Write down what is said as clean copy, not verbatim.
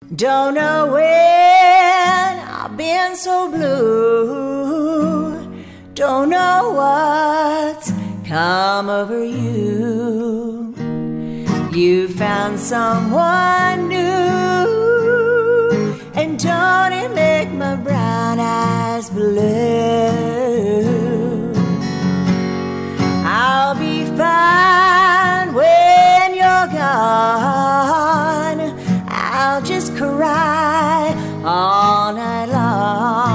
Don't know when I've been so blue. Don't know what's come over you. You found someone new, and don't it make my brown eyes blue? I'll be fine when you're gone. I'll just cry all night long.